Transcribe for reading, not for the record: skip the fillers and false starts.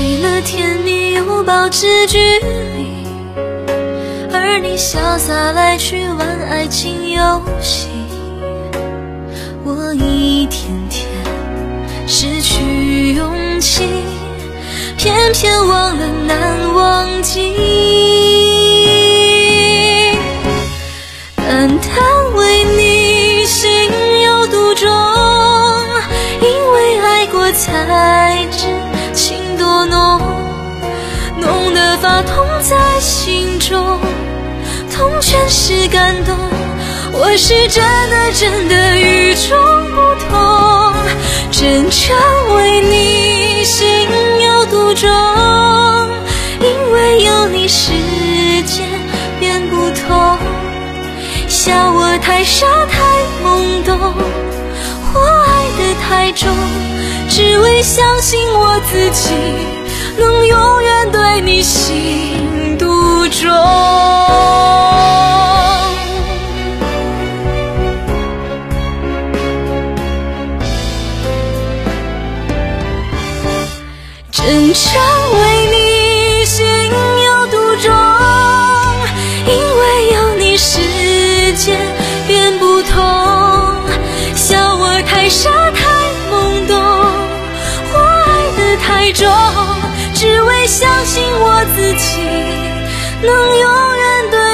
为了甜蜜又保持距离，而你潇洒来去玩爱情游戏，我一天天失去勇气，偏偏忘了难忘记。单单为你心有独钟，因为爱过才知情多浓，浓得发痛在心中，痛全是感动。我是真的与众不同，真正为你心有独钟，因为有你世界变不同。笑我太傻太懵懂，我爱得太重，只为相信我自己能永远对你心独钟。真正为你心有独钟，因为有你世界变不同。笑我太傻太懵懂，我爱得太重，只为相信我自己能永远对